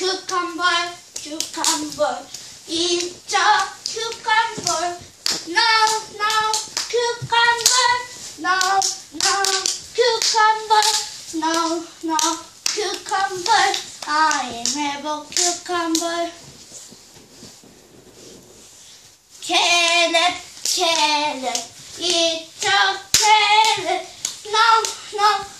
cucumber, cucumber. Eat a cucumber. No, no, cucumber. No, no, cucumber. No, no, cucumber. I am a cucumber. Carrot, carrot. Eat a carrot. No, no,